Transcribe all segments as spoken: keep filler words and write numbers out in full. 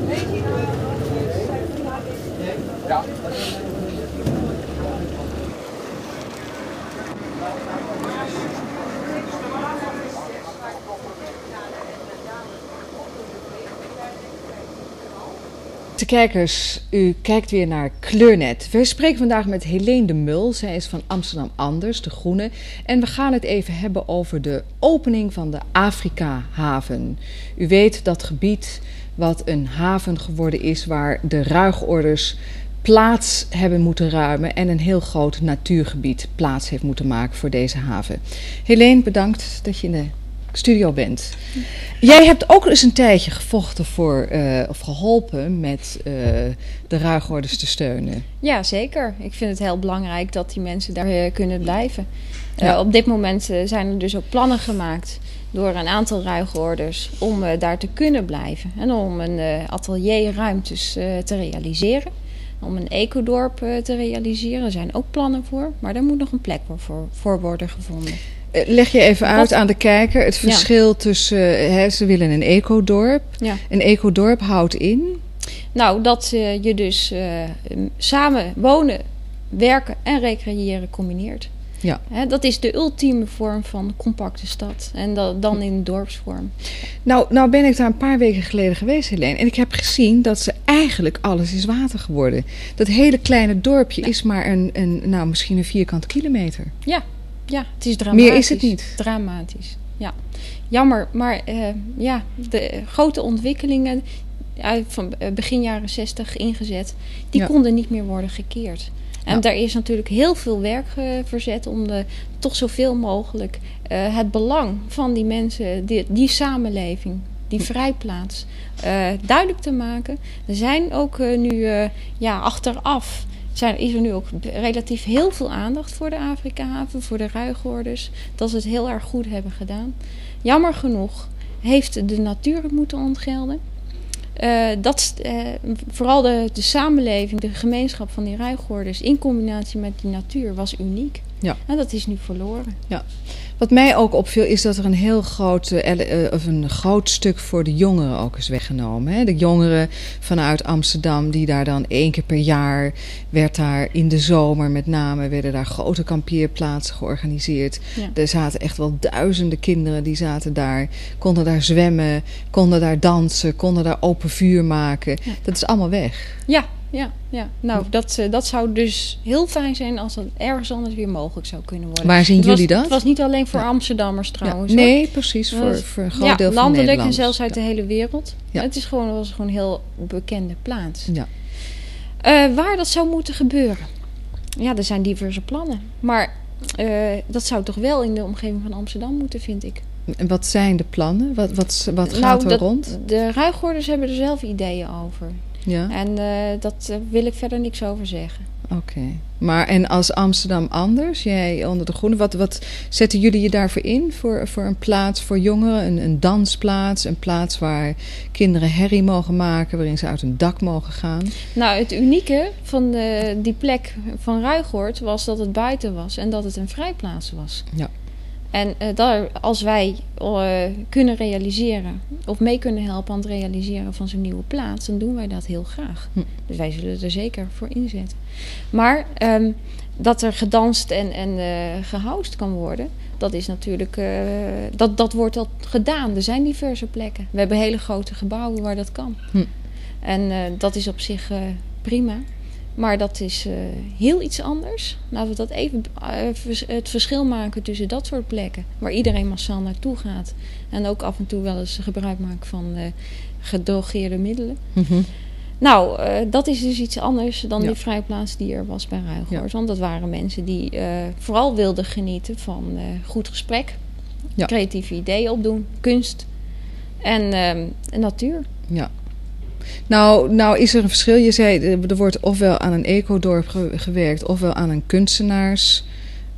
De kijkers, u kijkt weer naar Kleurnet. We spreken vandaag met Helene de Mul. Zij is van Amsterdam Anders, de Groene. En we gaan het even hebben over de opening van de Afrika-haven. U weet dat gebied wat een haven geworden is waar de ruigorders plaats hebben moeten ruimen en een heel groot natuurgebied plaats heeft moeten maken voor deze haven. Helene, bedankt dat je in de studio bent. Jij hebt ook eens een tijdje gevochten voor, uh, of geholpen met uh, de ruigorders te steunen. Ja, zeker. Ik vind het heel belangrijk dat die mensen daar uh, kunnen blijven. Ja. Uh, op dit moment uh, zijn er dus ook plannen gemaakt door een aantal ruigorders om uh, daar te kunnen blijven. En om een uh, atelierruimtes uh, te realiseren. Om een ecodorp uh, te realiseren. Er zijn ook plannen voor, maar daar moet nog een plek voor, voor worden gevonden. Leg je even uit Wat? aan de kijker het verschil Ja. tussen, hè, ze willen een ecodorp. Ja. Een ecodorp houdt in? Nou, dat uh, je dus uh, samen wonen, werken en recreëren combineert. Ja. Hè, dat is de ultieme vorm van compacte stad. En dat, dan in dorpsvorm. Nou, nou ben ik daar een paar weken geleden geweest, Helene. En ik heb gezien dat ze eigenlijk alles is water geworden. Dat hele kleine dorpje Ja. is maar een, een, nou, misschien een vierkante kilometer. Ja, ja, het is dramatisch. Meer is het niet. Dramatisch, ja. Jammer, maar uh, ja, de grote ontwikkelingen uit van begin jaren zestig ingezet, die Ja. konden niet meer worden gekeerd. En Ja. daar is natuurlijk heel veel werk uh, verzet om de, toch zoveel mogelijk uh, het belang van die mensen, die, die samenleving, die vrijplaats, uh, duidelijk te maken. Er zijn ook uh, nu uh, ja, achteraf zijn, is er nu ook relatief heel veel aandacht voor de Afrika-haven, voor de ruigorders. Dat ze het heel erg goed hebben gedaan. Jammer genoeg heeft de natuur het moeten ontgelden. Uh, dat, uh, vooral de, de samenleving, de gemeenschap van die ruigorders in combinatie met die natuur was uniek. Ja. En dat is nu verloren. Ja. Wat mij ook opviel is dat er een heel groot, uh, of een groot stuk voor de jongeren ook is weggenomen. Hè? De jongeren vanuit Amsterdam die daar dan één keer per jaar werd daar in de zomer met name werden daar grote kampeerplaatsen georganiseerd. Ja. Er zaten echt wel duizenden kinderen die zaten daar, konden daar zwemmen, konden daar dansen, konden daar open vuur maken. Ja. Dat is allemaal weg. Ja, ja, ja. Nou, dat, uh, dat zou dus heel fijn zijn als dat ergens anders weer mogelijk zou kunnen worden. Waar zien Het was, jullie dat? Het was niet alleen voor Ja. Amsterdammers trouwens. Ja, hoor. nee, precies. Voor, Was- voor een groot ja, deel van landelijk en Nederland. zelfs uit Ja. de hele wereld. Ja. Het is gewoon, was gewoon een heel bekende plaats. Ja. Uh, waar dat zou moeten gebeuren? Ja, er zijn diverse plannen. Maar uh, dat zou toch wel in de omgeving van Amsterdam moeten, vind ik. En wat zijn de plannen? Wat, wat, wat gaat Nou, er dat- rond? De ruigorders hebben er zelf ideeën over. Ja, En uh, dat uh, wil ik verder niks over zeggen. oké. Maar en als Amsterdam Anders, jij onder de Groene, wat, wat zetten jullie je daarvoor in? Voor, voor een plaats voor jongeren, een, een dansplaats, een plaats waar kinderen herrie mogen maken, waarin ze uit een dak mogen gaan? Nou, het unieke van de, die plek van Ruigoord was dat het buiten was en dat het een vrijplaats was. Ja. En uh, daar, als wij uh, kunnen realiseren of mee kunnen helpen aan het realiseren van zo'n nieuwe plaats, dan doen wij dat heel graag. Hm. Dus wij zullen er zeker voor inzetten. Maar um, dat er gedanst en, en uh, gehoust kan worden, dat is natuurlijk, uh, dat, dat wordt al gedaan. Er zijn diverse plekken. We hebben hele grote gebouwen waar dat kan. Hm. En uh, dat is op zich uh, prima. Maar dat is uh, heel iets anders. Laten we dat even uh, vers- het verschil maken tussen dat soort plekken, waar iedereen massaal naartoe gaat. En ook af en toe wel eens gebruik maakt van uh, gedrogeerde middelen. Mhm. Nou, uh, dat is dus iets anders dan Ja. die vrijplaats die er was bij Ruigoord. Ja. Want dat waren mensen die uh, vooral wilden genieten van uh, goed gesprek, Ja. creatieve ideeën opdoen, kunst en uh, natuur. Ja. Nou, nou is er een verschil. Je zei, er wordt ofwel aan een ecodorp ge- gewerkt, ofwel aan een kunstenaarsplek.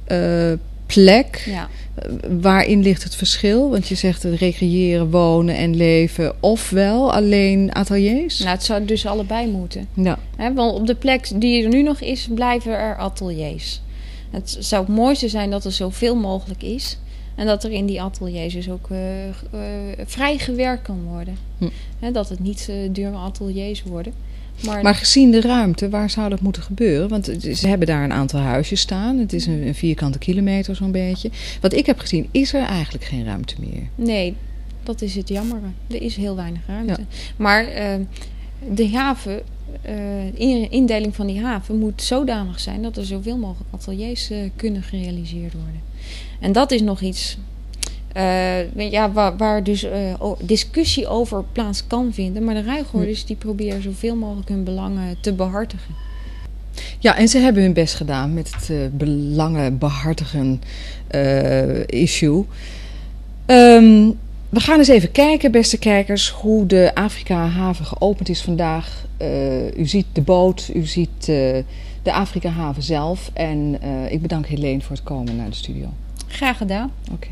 Ja. Waarin ligt het verschil? Want je zegt uh, recreëren, wonen en leven, ofwel alleen ateliers? Nou, het zou dus allebei moeten. Ja. Hè, want op de plek die er nu nog is, blijven er ateliers. Het zou het mooiste zijn dat er zoveel mogelijk is. En dat er in die ateliers dus ook uh, uh, vrij gewerkt kan worden. Hm. He, dat het niet uh, dure ateliers worden. Maar, maar gezien de ruimte, waar zou dat moeten gebeuren? Want ze hebben daar een aantal huisjes staan. Het is een, een vierkante kilometer zo'n beetje. Wat ik heb gezien, is er eigenlijk geen ruimte meer. Nee, dat is het jammere. Er is heel weinig ruimte. Ja. Maar uh, de haven, uh, in, indeling van die haven moet zodanig zijn dat er zoveel mogelijk ateliers uh, kunnen gerealiseerd worden. En dat is nog iets uh, ja, waar, waar dus uh, discussie over plaats kan vinden. Maar de ruighoorders die proberen zoveel mogelijk hun belangen te behartigen. Ja, en ze hebben hun best gedaan met het uh, belangen behartigen uh, issue. Um, we gaan eens even kijken, beste kijkers, hoe de Afrika-haven geopend is vandaag. Uh, u ziet de boot, u ziet uh, de Afrika-haven zelf. En uh, ik bedank Helene voor het komen naar de studio. Graag gedaan. Oké. Okay.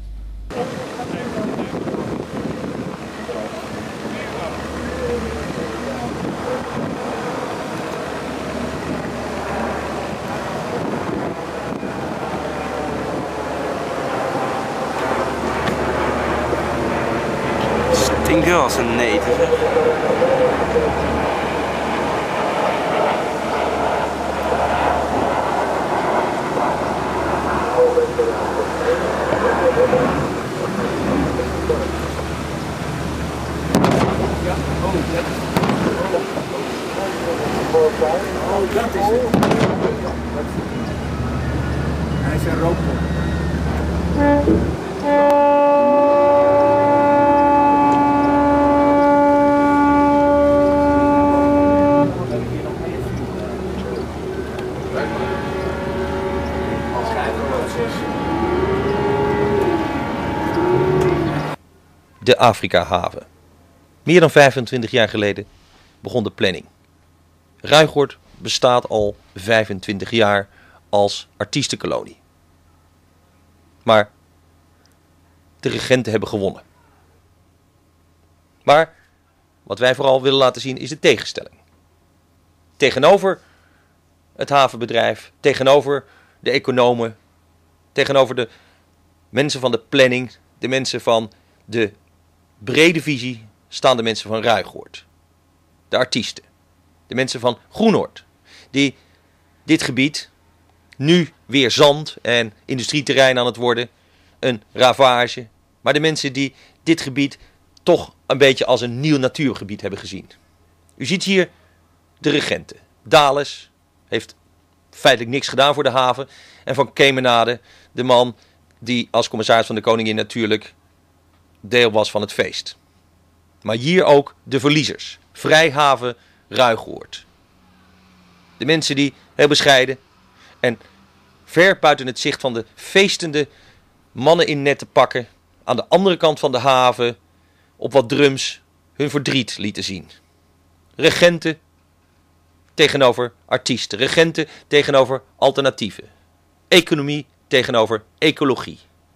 Stinken als een neter. Oh, dat is het. Hij is een rookpop. De Afrika-haven. Meer dan vijfentwintig jaar geleden begon de planning. Ruigoord bestaat al vijfentwintig jaar als artiestenkolonie. Maar de regenten hebben gewonnen. Maar wat wij vooral willen laten zien is de tegenstelling. Tegenover het havenbedrijf, tegenover de economen, tegenover de mensen van de planning, de mensen van de brede visie, staan de mensen van Ruigoord. De artiesten. De mensen van Groenoord. Die dit gebied, nu weer zand en industrieterrein aan het worden, een ravage. Maar de mensen die dit gebied toch een beetje als een nieuw natuurgebied hebben gezien. U ziet hier de regenten. Dales heeft feitelijk niks gedaan voor de haven. En Van Kemenade, de man die als commissaris van de koningin natuurlijk deel was van het feest. Maar hier ook de verliezers. Vrijhaven Ruigoord. De mensen die heel bescheiden en ver buiten het zicht van de feestende mannen in netten pakken aan de andere kant van de haven op wat drums hun verdriet lieten zien. Regenten tegenover artiesten. Regenten tegenover alternatieven. Economie tegenover ecologie.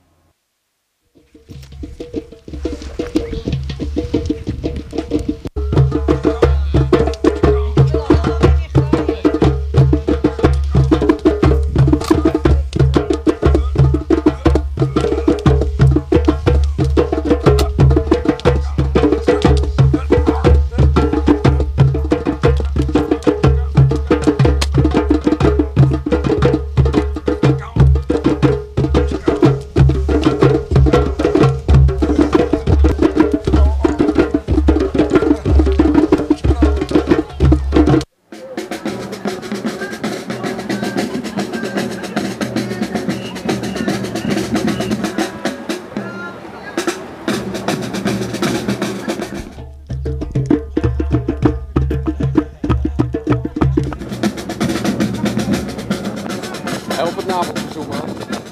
Help het navelverzoek, man.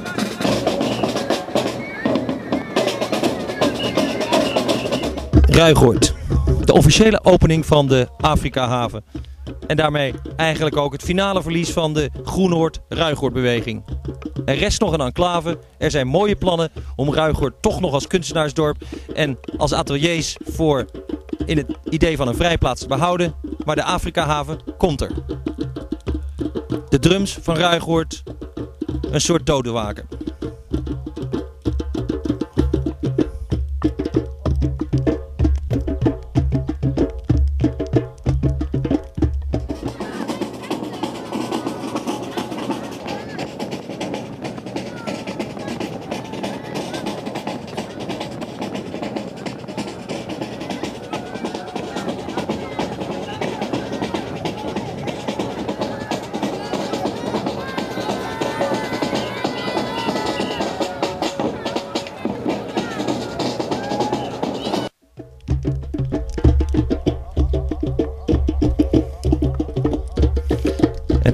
Ruigoord. De officiële opening van de Afrika-haven. En daarmee eigenlijk ook het finale verlies van de Groenoord-Ruigoord-beweging. Er rest nog een enclave. Er zijn mooie plannen om Ruigoord toch nog als kunstenaarsdorp en als ateliers voor in het idee van een vrijplaats te behouden. Maar de Afrika-haven komt er. De drums van Ruigoord, een soort dodenwaken.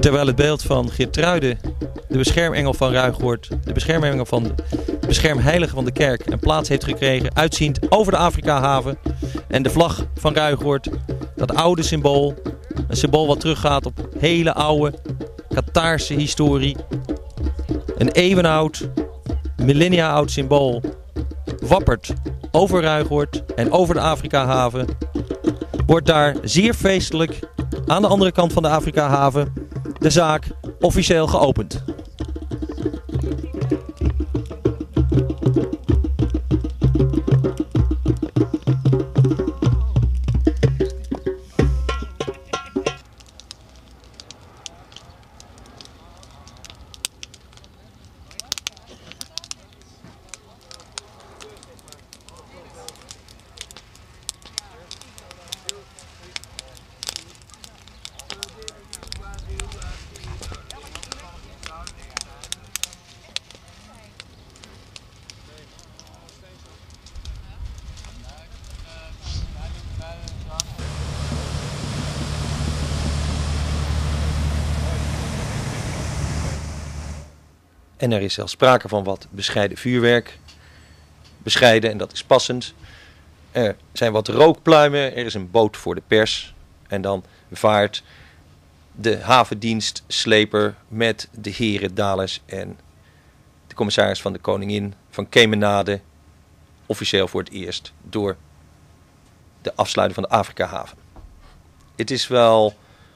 terwijl het beeld van Geertruide, de beschermengel van Ruigoord, de beschermengel van de beschermheilige van de kerk, een plaats heeft gekregen, uitziend over de Afrikahaven. En de vlag van Ruigoord, dat oude symbool, een symbool wat teruggaat op hele oude Qataarse historie. Een eeuwenoud, millennia oud symbool, wappert over Ruigoord en over de Afrikahaven. Wordt daar zeer feestelijk aan de andere kant van de Afrikahaven de zaak officieel geopend. En er is zelfs sprake van wat bescheiden vuurwerk. Bescheiden, en dat is passend. Er zijn wat rookpluimen, er is een boot voor de pers. En dan vaart de havendienstsleper met de heren Dales en de commissaris van de Koningin van Kemenade officieel voor het eerst door de afsluiting van de Afrikahaven. Het is wel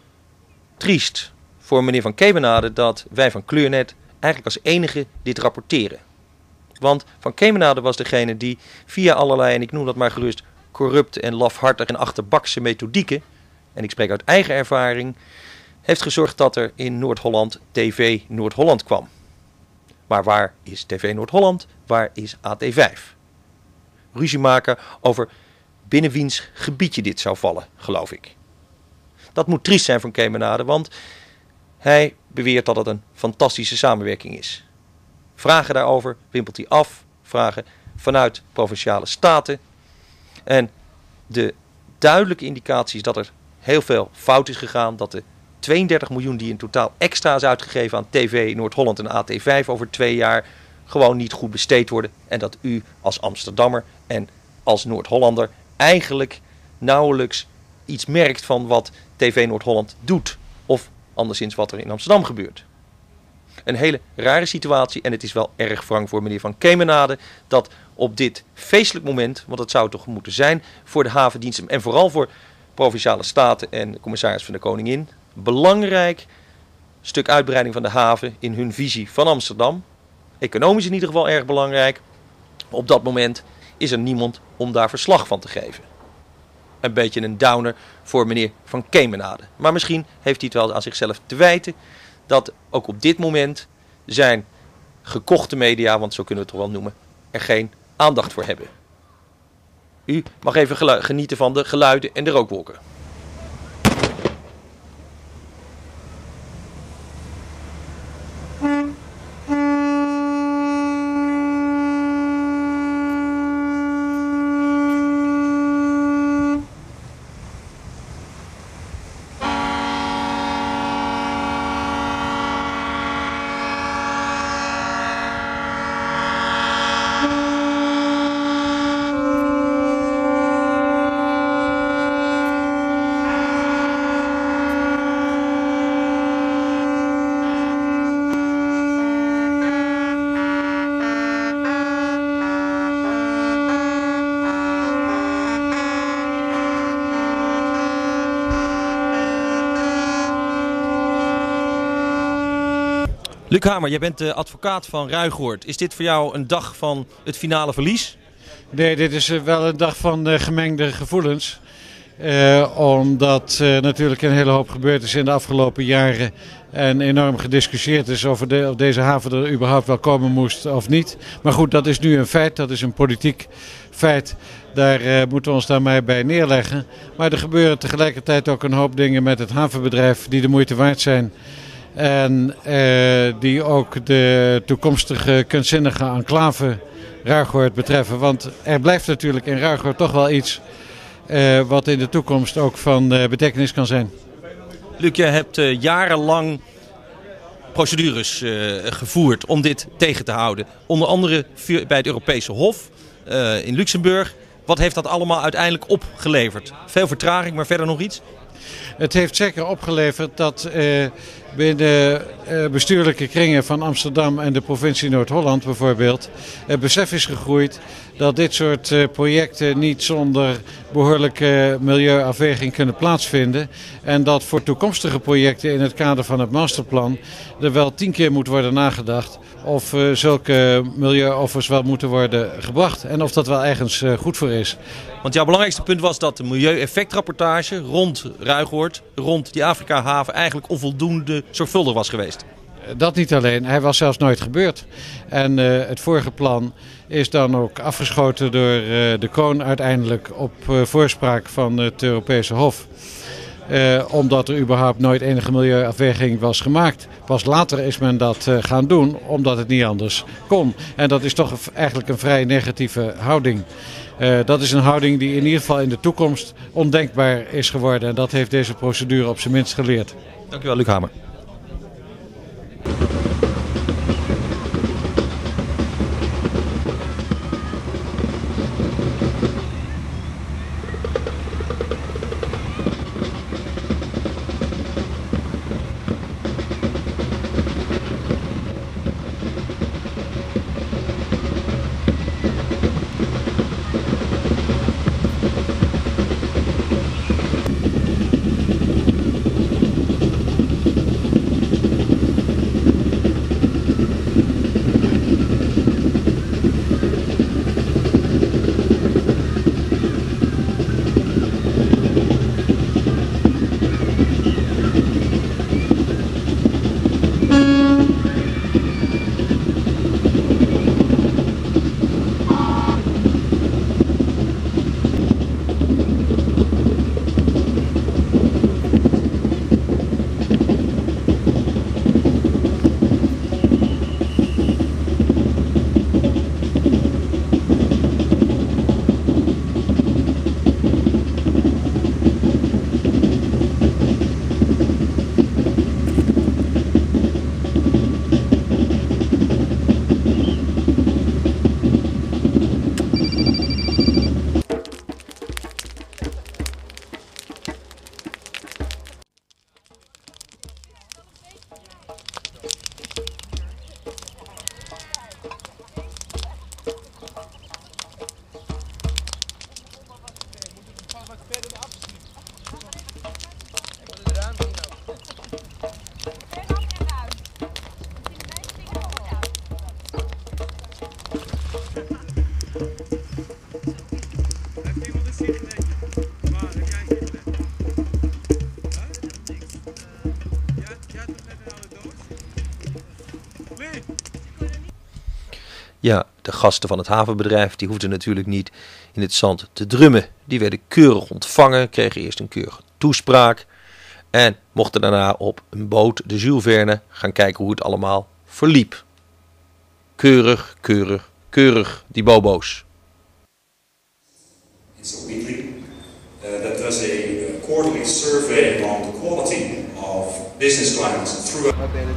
triest voor meneer van Kemenade dat wij van Kleurnet eigenlijk als enige dit rapporteren. Want Van Kemenade was degene die via allerlei, en ik noem dat maar gerust, corrupte en lafhartig en achterbakse methodieken, en ik spreek uit eigen ervaring, heeft gezorgd dat er in Noord-Holland T V Noord-Holland kwam. Maar waar is T V Noord-Holland? Waar is A T vijf? Ruzie maken over binnen wiens gebiedje dit zou vallen, geloof ik. Dat moet triest zijn van Kemenade, want hij beweert dat het een fantastische samenwerking is. Vragen daarover wimpelt hij af. Vragen vanuit provinciale staten. En de duidelijke indicatie is dat er heel veel fout is gegaan. Dat de tweeëndertig miljoen die in totaal extra is uitgegeven aan T V Noord-Holland en A T vijf over twee jaar gewoon niet goed besteed worden. En dat u als Amsterdammer en als Noord-Hollander eigenlijk nauwelijks iets merkt van wat T V Noord-Holland doet. Of anderszins wat er in Amsterdam gebeurt. Een hele rare situatie en het is wel erg wrang voor meneer Van Kemenade dat op dit feestelijk moment, want dat zou het toch moeten zijn voor de havendiensten en vooral voor provinciale staten en de commissaris van de Koningin, belangrijk stuk uitbreiding van de haven in hun visie van Amsterdam. Economisch in ieder geval erg belangrijk. Op dat moment is er niemand om daar verslag van te geven. Een beetje een downer voor meneer Van Kemenade. Maar misschien heeft hij het wel aan zichzelf te wijten dat ook op dit moment zijn gekochte media, want zo kunnen we het toch wel noemen, er geen aandacht voor hebben. U mag even gelu- genieten van de geluiden en de rookwolken. Luc Hamer, jij bent de advocaat van Ruigoord. Is dit voor jou een dag van het finale verlies? Nee, dit is wel een dag van uh, gemengde gevoelens. Uh, omdat uh, natuurlijk een hele hoop gebeurd is in de afgelopen jaren. En enorm gediscussieerd is over de, of deze haven er überhaupt wel komen moest of niet. Maar goed, dat is nu een feit. Dat is een politiek feit. Daar uh, moeten we ons daarmee bij neerleggen. Maar er gebeuren tegelijkertijd ook een hoop dingen met het havenbedrijf die de moeite waard zijn. En uh, die ook de toekomstige kunstzinnige enclave Ruigoord betreffen. Want er blijft natuurlijk in Ruigoord toch wel iets uh, wat in de toekomst ook van uh, betekenis kan zijn. Luc, je hebt uh, jarenlang procedures uh, gevoerd om dit tegen te houden. Onder andere bij het Europese Hof uh, in Luxemburg. Wat heeft dat allemaal uiteindelijk opgeleverd? Veel vertraging, maar verder nog iets? Het heeft zeker opgeleverd dat uh, binnen uh, bestuurlijke kringen van Amsterdam en de provincie Noord-Holland bijvoorbeeld het besef is gegroeid dat dit soort uh, projecten niet zonder behoorlijke milieuafweging kunnen plaatsvinden. En dat voor toekomstige projecten in het kader van het masterplan er wel tien keer moet worden nagedacht of uh, zulke milieuoffers wel moeten worden gebracht en of dat wel ergens uh, goed voor is. Want jouw belangrijkste punt was dat de milieueffectrapportage rond Ruigoord, rond die Afrika-haven eigenlijk onvoldoende zorgvuldig was geweest. Dat niet alleen, hij was zelfs nooit gebeurd. En uh, het vorige plan is dan ook afgeschoten door uh, de kroon uiteindelijk op uh, voorspraak van het Europese Hof. Uh, omdat er überhaupt nooit enige milieuafweging was gemaakt. Pas later is men dat uh, gaan doen, omdat het niet anders kon. En dat is toch eigenlijk een vrij negatieve houding. Uh, dat is een houding die in ieder geval in de toekomst ondenkbaar is geworden. En dat heeft deze procedure op zijn minst geleerd. Dank u wel, Luc Hamer. Ja, de gasten van het havenbedrijf die hoefden natuurlijk niet in het zand te drummen. Die werden keurig ontvangen, kregen eerst een keurige toespraak en mochten daarna op een boot, de Jules Verne, gaan kijken hoe het allemaal verliep. Keurig, keurig, keurig, die bobo's. It's a weekly uh, that does a uh, quarterly survey on the quality of business climates throughout.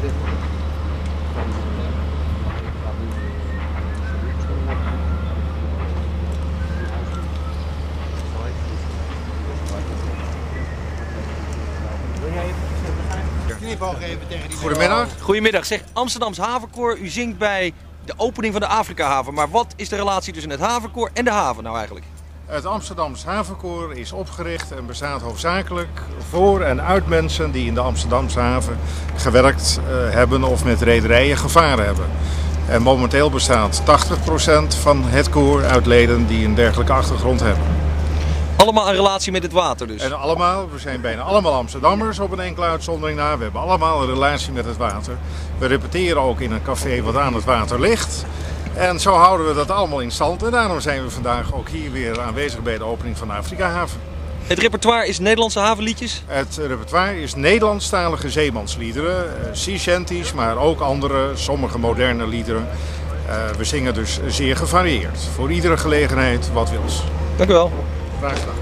Goedemiddag. Goedemiddag. Zeg, Amsterdams Havenkoor, u zingt bij de opening van de Afrika-haven. Maar wat is de relatie tussen het havenkoor en de haven nou eigenlijk? Het Amsterdams Havenkoor is opgericht en bestaat hoofdzakelijk voor en uit mensen die in de Amsterdamse haven gewerkt uh, hebben of met rederijen gevaren hebben. En momenteel bestaat tachtig procent van het koor uit leden die een dergelijke achtergrond hebben. Allemaal een relatie met het water dus? En allemaal, we zijn bijna allemaal Amsterdammers op een enkele uitzondering na. We hebben allemaal een relatie met het water. We repeteren ook in een café wat aan het water ligt. En zo houden we dat allemaal in stand. En daarom zijn we vandaag ook hier weer aanwezig bij de opening van de Afrika-haven. Het repertoire is Nederlandse havenliedjes? Het repertoire is Nederlandstalige zeemansliederen. Sea shanties, maar ook andere, sommige moderne liederen. Uh, we zingen dus zeer gevarieerd. Voor iedere gelegenheid wat wils. Dank u wel. Graag gedaan.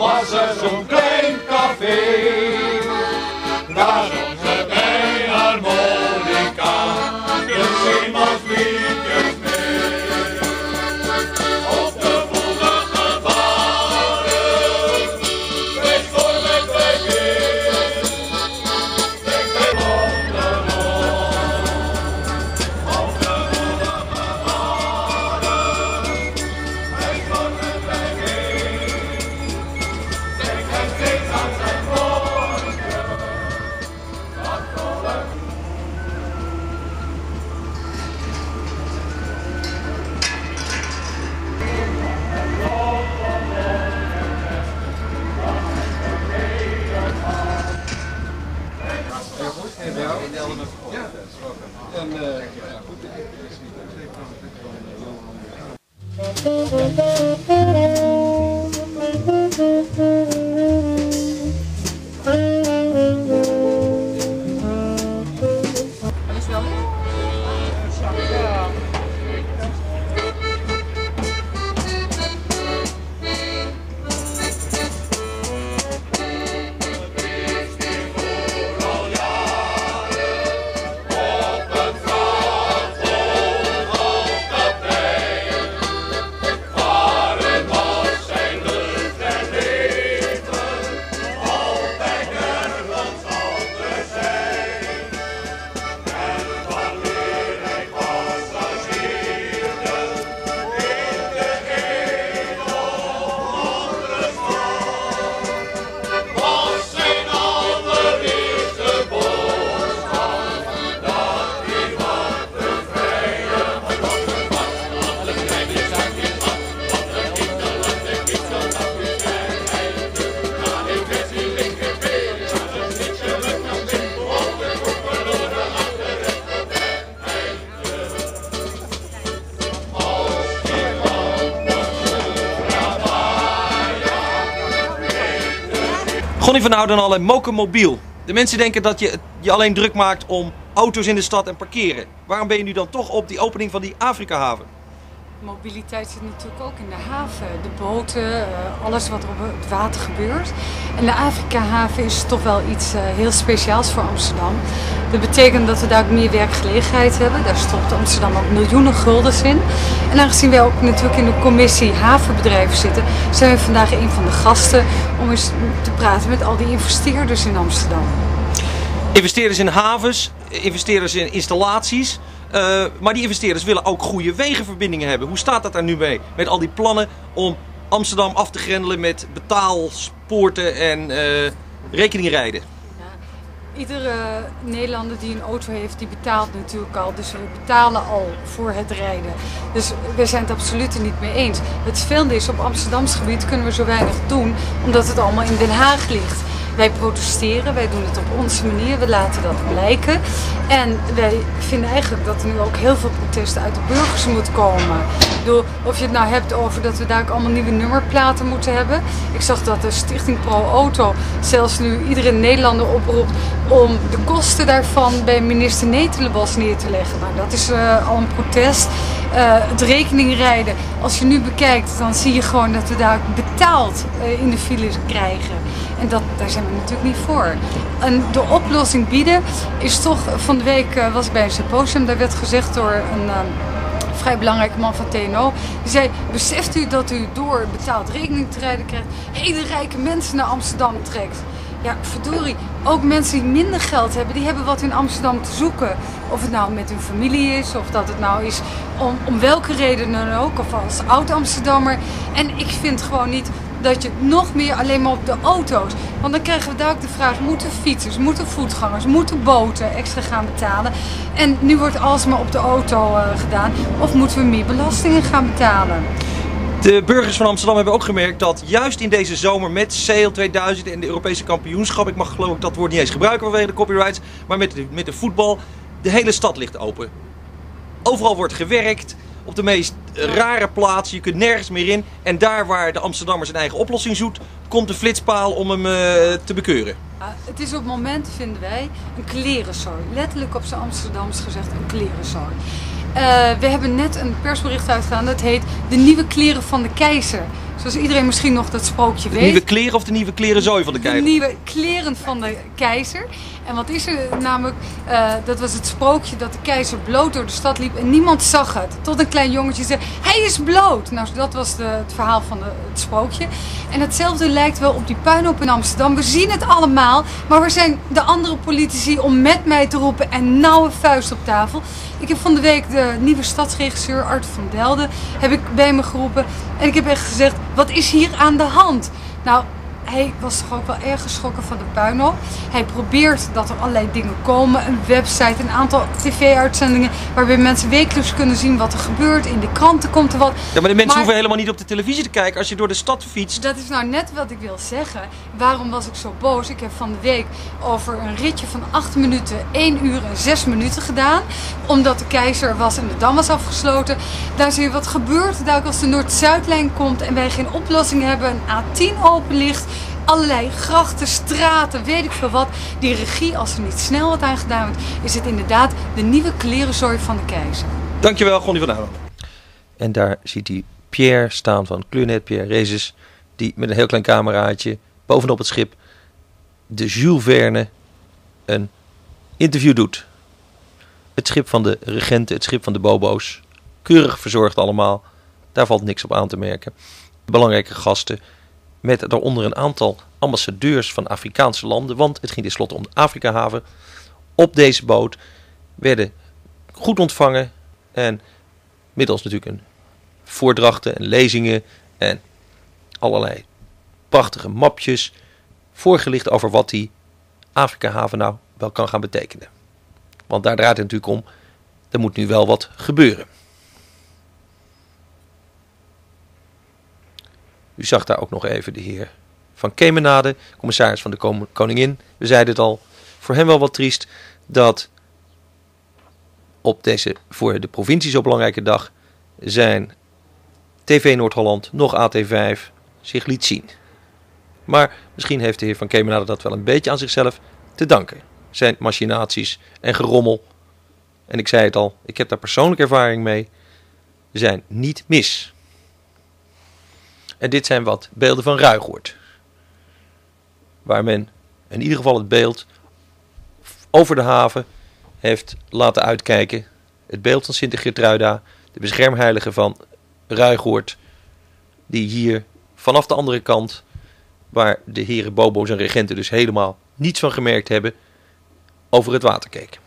was er zo'n klein café. Daar zong ze bij harmonica de zeemansliedjes mee. Op de woelige varen wees voor met wij weer. Denk bij Londen op de woelige varen wees voor met wij weer. Denk hij steeds aan zijn woordje, wat vrolijk. Gonnie van Oudenallen, Mokermobiel. De mensen denken dat je je alleen druk maakt om auto's in de stad en parkeren. Waarom ben je nu dan toch op die opening van die Afrika-haven? Mobiliteit zit natuurlijk ook in de haven. De boten, alles wat er op het water gebeurt. En de Afrika-haven is toch wel iets heel speciaals voor Amsterdam. Dat betekent dat we daar ook meer werkgelegenheid hebben. Daar stopt Amsterdam ook miljoenen guldens in. En aangezien wij ook natuurlijk in de commissie havenbedrijven zitten, zijn we vandaag een van de gasten om eens te praten met al die investeerders in Amsterdam. Investeerders in havens, investeerders in installaties. Uh, maar die investeerders willen ook goede wegenverbindingen hebben. Hoe staat dat daar nu mee? Met al die plannen om Amsterdam af te grendelen met betaalspoorten en uh, rekeningrijden. Iedere Nederlander die een auto heeft, die betaalt natuurlijk al. Dus we betalen al voor het rijden. Dus we zijn het absoluut er niet mee eens. Het vervelende is, op Amsterdams gebied kunnen we zo weinig doen, omdat het allemaal in Den Haag ligt. Wij protesteren, wij doen het op onze manier, we laten dat blijken. En wij vinden eigenlijk dat er nu ook heel veel protesten uit de burgers moet komen. Ik bedoel, of je het nou hebt over dat we daar ook allemaal nieuwe nummerplaten moeten hebben. Ik zag dat de Stichting Pro Auto zelfs nu iedere Nederlander oproept om de kosten daarvan bij minister Netelenbos neer te leggen. Nou, dat is uh, al een protest. Uh, het rekeningrijden, als je nu bekijkt, dan zie je gewoon dat we daar betaald uh, in de files krijgen. En dat, daar zijn we natuurlijk niet voor. En de oplossing bieden is toch, van de week uh, was ik bij een symposium, daar werd gezegd door een uh, vrij belangrijke man van T N O. Die zei, beseft u dat u door betaald rekening te rijden krijgt, hele rijke mensen naar Amsterdam trekt. Ja, verdorie, ook mensen die minder geld hebben, die hebben wat in Amsterdam te zoeken. Of het nou met hun familie is, of dat het nou is om, om welke reden dan ook, of als oud-Amsterdammer. En ik vind gewoon niet dat je nog meer alleen maar op de auto's. Want dan krijgen we daar ook de vraag, moeten fietsers, moeten voetgangers, moeten boten extra gaan betalen? En nu wordt alles maar op de auto uh, gedaan. Of moeten we meer belastingen gaan betalen? De burgers van Amsterdam hebben ook gemerkt dat juist in deze zomer met Sail tweeduizend en de Europese kampioenschap, ik mag geloof ik dat woord niet eens gebruiken vanwege de copyrights, maar met de, met de voetbal, de hele stad ligt open. Overal wordt gewerkt, op de meest rare plaatsen, je kunt nergens meer in. En daar waar de Amsterdammers een eigen oplossing zoekt, komt de flitspaal om hem uh, te bekeuren. Uh, het is op het moment, vinden wij, een klerenzooi. Letterlijk op zijn Amsterdams gezegd een klerenzooi. Uh, we hebben net een persbericht uitgedaan dat heet De Nieuwe Kleren van de Keizer. Zo zoals iedereen misschien nog dat sprookje De weet. nieuwe kleren of de nieuwe klerenzooi van de De keizer? nieuwe kleren van de keizer. En wat is er namelijk? Uh, dat was het sprookje dat de keizer bloot door de stad liep en niemand zag het. Tot een klein jongetje zei, hij is bloot. Nou, dat was de, het verhaal van de, het sprookje. En hetzelfde lijkt wel op die puinhoop in Amsterdam. We zien het allemaal, maar waar zijn de andere politici om met mij te roepen en nauwe vuist op tafel? Ik heb van de week de nieuwe stadsregisseur Art van Delden heb ik bij me geroepen. En ik heb echt gezegd, wat is hier aan de hand? Nou, hij was toch ook wel erg geschrokken van de puinhoop. Hij probeert dat er allerlei dingen komen. Een website, een aantal tv-uitzendingen waarbij mensen wekelijks kunnen zien wat er gebeurt. In de kranten komt er wat. Ja, maar de mensen maar, hoeven helemaal niet op de televisie te kijken als je door de stad fietst. Dat is nou net wat ik wil zeggen. Waarom was ik zo boos? Ik heb van de week over een ritje van acht minuten, één uur en zes minuten gedaan. Omdat de keizer was en de dam was afgesloten. Daar zie je wat gebeurt. Daar als de Noord-Zuidlijn komt en wij geen oplossing hebben. Een A tien open ligt. Allerlei grachten, straten, weet ik veel wat. Die regie, als er niet snel wat aan gedaan wordt, is het inderdaad de nieuwe klerenzooi van de keizer. Dankjewel, Gonnie van Ouwen. En daar ziet hij Pierre staan van Kleurnet, Pierre Rezes, die met een heel klein cameraatje bovenop het schip de Jules Verne een interview doet. Het schip van de regenten, het schip van de bobo's. Keurig verzorgd allemaal. Daar valt niks op aan te merken. Belangrijke gasten. Met daaronder een aantal ambassadeurs van Afrikaanse landen. Want het ging tenslotte om de Afrikahaven. Op deze boot werden goed ontvangen. En middels natuurlijk een voordrachten en lezingen. En allerlei prachtige mapjes. Voorgelicht over wat die Afrikahaven nou wel kan gaan betekenen. Want daar draait het natuurlijk om. Er moet nu wel wat gebeuren. U zag daar ook nog even de heer Van Kemenade, commissaris van de Koningin. We zeiden het al, voor hem wel wat triest dat op deze voor de provincie zo belangrijke dag zijn T V Noord-Holland, nog A T vijf, zich liet zien. Maar misschien heeft de heer Van Kemenade dat wel een beetje aan zichzelf te danken. Zijn machinaties en gerommel, en ik zei het al, ik heb daar persoonlijke ervaring mee, zijn niet mis. En dit zijn wat beelden van Ruigoord. Waar men in ieder geval het beeld over de haven heeft laten uitkijken. Het beeld van Sint Gertruida, de beschermheilige van Ruigoord. Die hier vanaf de andere kant, waar de heren bobo's en regenten dus helemaal niets van gemerkt hebben, over het water keek.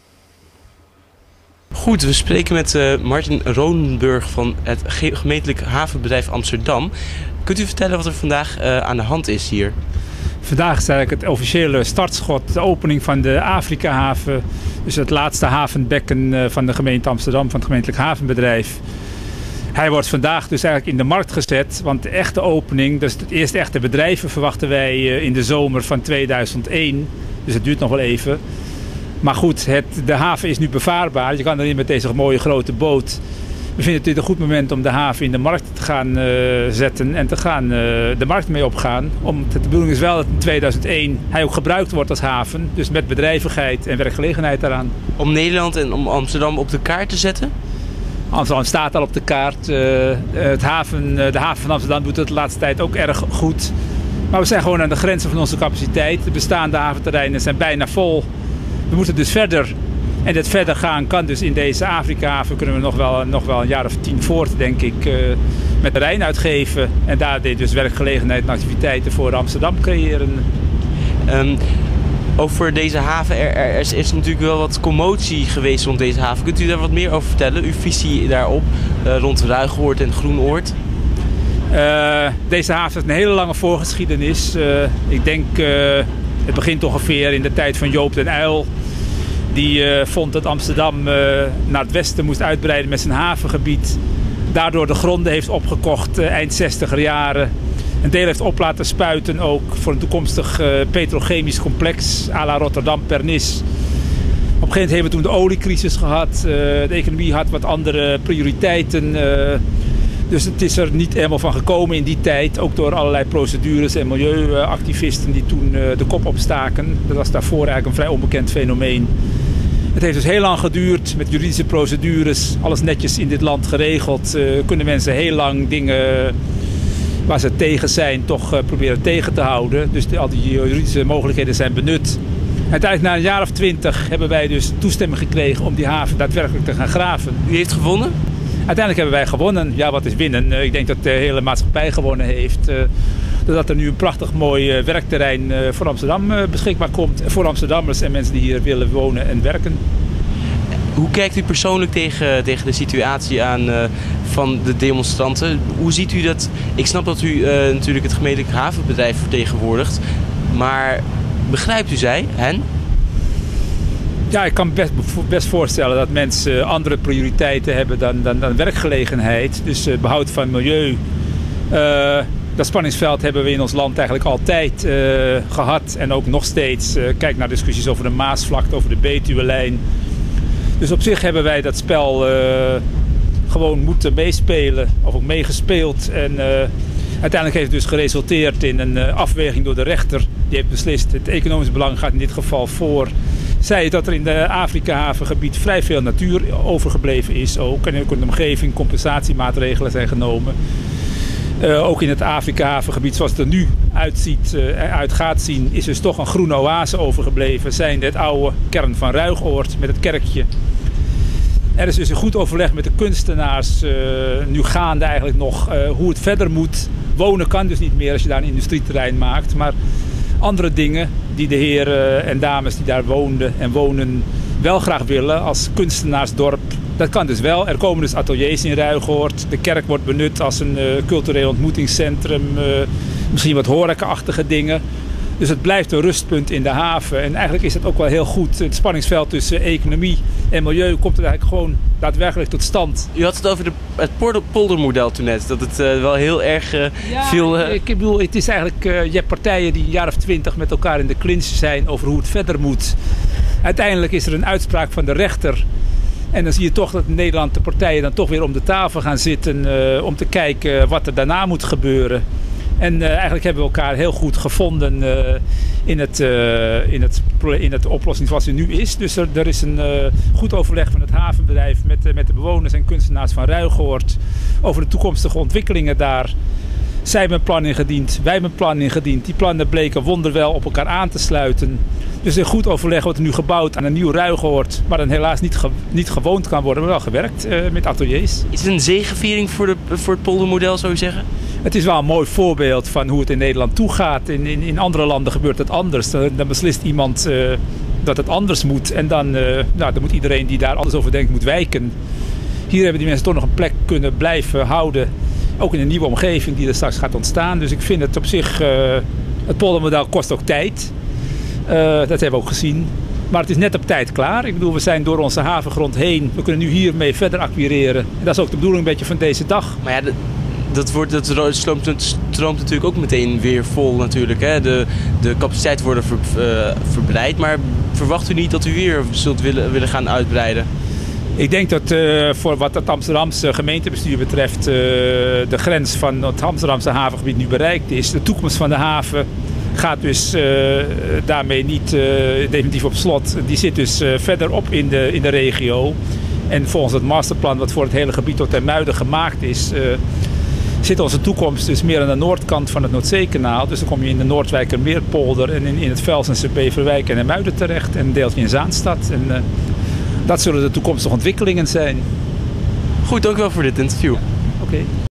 Goed, we spreken met uh, Martin Roonburg van het gemeentelijk havenbedrijf Amsterdam. Kunt u vertellen wat er vandaag uh, aan de hand is hier? Vandaag is eigenlijk het officiële startschot, de opening van de Afrikahaven. Dus het laatste havenbekken uh, van de gemeente Amsterdam, van het gemeentelijk havenbedrijf. Hij wordt vandaag dus eigenlijk in de markt gezet, want de echte opening, dus het eerste echte bedrijven verwachten wij uh, in de zomer van tweeduizend één. Dus het duurt nog wel even. Maar goed, het, de haven is nu bevaarbaar. Je kan erin met deze mooie grote boot. We vinden het een goed moment om de haven in de markt te gaan uh, zetten en te gaan uh, de markt mee opgaan. Om, de bedoeling is wel dat in tweeduizend één hij ook gebruikt wordt als haven. Dus met bedrijvigheid en werkgelegenheid daaraan. Om Nederland en om Amsterdam op de kaart te zetten? Amsterdam staat al op de kaart. Uh, het haven, uh, de haven van Amsterdam doet het de laatste tijd ook erg goed. Maar we zijn gewoon aan de grenzen van onze capaciteit. De bestaande haventerreinen zijn bijna vol. We moeten dus verder. En dit verder gaan kan dus in deze Afrikahaven kunnen we nog wel, nog wel een jaar of tien voort, denk ik, uh, met terrein uitgeven. En daar dus werkgelegenheid en activiteiten voor Amsterdam creëren. Um, over deze haven, er, er is, is natuurlijk wel wat commotie geweest rond deze haven. Kunt u daar wat meer over vertellen? Uw visie daarop, uh, rond Ruigoord en Groenoord? Uh, deze haven heeft een hele lange voorgeschiedenis. Uh, ik denk, uh, het begint ongeveer in de tijd van Joop den Uyl. Die uh, vond dat Amsterdam uh, naar het westen moest uitbreiden met zijn havengebied. Daardoor de gronden heeft opgekocht uh, eind zestiger jaren. Een deel heeft op laten spuiten ook voor een toekomstig uh, petrochemisch complex à la Rotterdam-Pernis. Op een gegeven moment hebben we toen de oliecrisis gehad. Uh, de economie had wat andere prioriteiten. Uh, dus het is er niet helemaal van gekomen in die tijd. Ook door allerlei procedures en milieuactivisten die toen uh, de kop opstaken. Dat was daarvoor eigenlijk een vrij onbekend fenomeen. Het heeft dus heel lang geduurd met juridische procedures. Alles netjes in dit land geregeld. Uh, kunnen mensen heel lang dingen waar ze tegen zijn, toch uh, proberen tegen te houden. Dus de, al die juridische mogelijkheden zijn benut. Uiteindelijk na een jaar of twintig hebben wij dus toestemming gekregen om die haven daadwerkelijk te gaan graven. U heeft gewonnen? Uiteindelijk hebben wij gewonnen. Ja, wat is winnen? Uh, ik denk dat de hele maatschappij gewonnen heeft. Uh, doordat er nu een prachtig mooi uh, werkterrein uh, voor Amsterdam uh, beschikbaar komt. Voor Amsterdammers en mensen die hier willen wonen en werken. Hoe kijkt u persoonlijk tegen, tegen de situatie aan uh, van de demonstranten? Hoe ziet u dat? Ik snap dat u uh, natuurlijk het gemeentelijk havenbedrijf vertegenwoordigt. Maar begrijpt u zij, hen? Ja, ik kan me best, best voorstellen dat mensen andere prioriteiten hebben dan, dan, dan werkgelegenheid. Dus het behoud van milieu. Uh, dat spanningsveld hebben we in ons land eigenlijk altijd uh, gehad. En ook nog steeds. Uh, kijk naar discussies over de Maasvlakte, over de Betuwelijn. Dus op zich hebben wij dat spel uh, gewoon moeten meespelen. Of ook meegespeeld. En uh, uiteindelijk heeft het dus geresulteerd in een uh, afweging door de rechter. Die heeft beslist, het economisch belang gaat in dit geval voor. Zij dat er in de Afrika-havengebied vrij veel natuur overgebleven is ook. En ook in de omgeving compensatiemaatregelen zijn genomen. Uh, ook in het Afrika-havengebied zoals het er nu uitziet, uh, uit gaat zien, is dus toch een groene oase overgebleven. Zijn het oude kern van Ruigoord met het kerkje. Er is dus een goed overleg met de kunstenaars, uh, nu gaande eigenlijk nog, uh, hoe het verder moet. Wonen kan dus niet meer als je daar een industrieterrein maakt. Maar andere dingen die de heren en dames die daar woonden en wonen wel graag willen als kunstenaarsdorp. Dat kan dus wel. Er komen dus ateliers in Ruigoord. De kerk wordt benut als een uh, cultureel ontmoetingscentrum. Uh, misschien wat horeca-achtige dingen. Dus het blijft een rustpunt in de haven. En eigenlijk is het ook wel heel goed. Het spanningsveld tussen economie en milieu komt er eigenlijk gewoon daadwerkelijk tot stand. U had het over de, het poldermodel toen net. Dat het uh, wel heel erg uh, ja, veel... Uh... Ik bedoel, het is eigenlijk... Uh, je hebt partijen die een jaar of twintig met elkaar in de clinch zijn over hoe het verder moet. Uiteindelijk is er een uitspraak van de rechter. En dan zie je toch dat in Nederland de partijen dan toch weer om de tafel gaan zitten uh, om te kijken wat er daarna moet gebeuren. En uh, eigenlijk hebben we elkaar heel goed gevonden uh, in, het, uh, in, het, in het oplossing zoals het nu is. Dus er, er is een uh, goed overleg van het havenbedrijf met, uh, met de bewoners en kunstenaars van Ruigoord over de toekomstige ontwikkelingen daar. Zij hebben een plan ingediend, wij hebben een plan ingediend. Die plannen bleken wonderwel op elkaar aan te sluiten. Dus een goed overleg wordt er nu gebouwd aan een nieuw Ruigoord, waar dan helaas niet, ge, niet gewoond kan worden, maar wel gewerkt uh, met ateliers. Is het een zegeviering voor, de, voor het poldermodel, zou je zeggen? Het is wel een mooi voorbeeld van hoe het in Nederland toegaat. In, in, in andere landen gebeurt het anders. Dan, dan beslist iemand uh, dat het anders moet. En dan, uh, nou, dan moet iedereen die daar anders over denkt, moet wijken. Hier hebben die mensen toch nog een plek kunnen blijven houden. Ook in een nieuwe omgeving die er straks gaat ontstaan. Dus ik vind het op zich, uh, het poldermodel kost ook tijd. Uh, dat hebben we ook gezien. Maar het is net op tijd klaar. Ik bedoel, we zijn door onze havengrond heen. We kunnen nu hiermee verder acquireren. En dat is ook de bedoeling een beetje van deze dag. Maar ja, de... Dat, wordt, dat stroomt, stroomt natuurlijk ook meteen weer vol natuurlijk. Hè? De, de capaciteiten worden ver, uh, verbreid. Maar verwacht u niet dat u weer zult willen, willen gaan uitbreiden? Ik denk dat uh, voor wat het Amsterdamse gemeentebestuur betreft... Uh, de grens van het Amsterdamse havengebied nu bereikt is. De toekomst van de haven gaat dus uh, daarmee niet uh, definitief op slot. Die zit dus uh, verderop in de, in de regio. En volgens het masterplan wat voor het hele gebied tot IJmuiden gemaakt is... Uh, zit onze toekomst dus meer aan de noordkant van het Noordzeekanaal. Dus dan kom je in de Noordwijkermeerpolder en in, in het Velsense Beverwijk en IJmuiden terecht. En een deeltje in Zaanstad. En uh, dat zullen de toekomstige ontwikkelingen zijn. Goed, dank u wel voor dit interview. Ja, oké. Okay.